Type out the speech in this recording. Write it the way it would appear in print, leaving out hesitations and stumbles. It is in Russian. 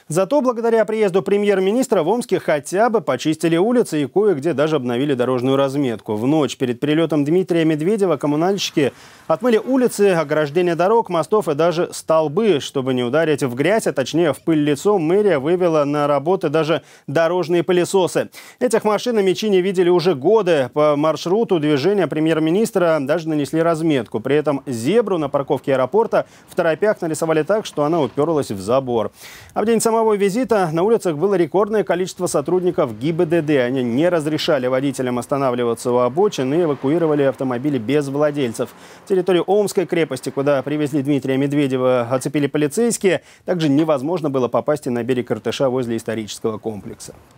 Зато благодаря приезду премьер-министра в Омске хотя бы почистили улицы и кое-где даже обновили дорожную разметку. В ночь перед прилетом Дмитрия Медведева коммунальщики отмыли улицы, ограждения дорог, мостов и даже столбы. Чтобы не ударить в грязь, а точнее в пыль лицом, мэрия вывела на работы даже дорожные пылесосы. Этих машин и мечи не видели уже годы. По маршруту движения премьер-министра даже нанесли разметку. При этом зебру на парковке аэропорта в торопях нарисовали так, что она уперлась в забор. А в день самого визита на улицах было рекордное количество сотрудников ГИБДД. Они не разрешали водителям останавливаться у обочин и эвакуировали автомобили без владельцев. Территорию Омской крепости, куда привезли Дмитрия Медведева, оцепили полицейские. Также невозможно было попасть и на берег Иртыша возле исторического комплекса.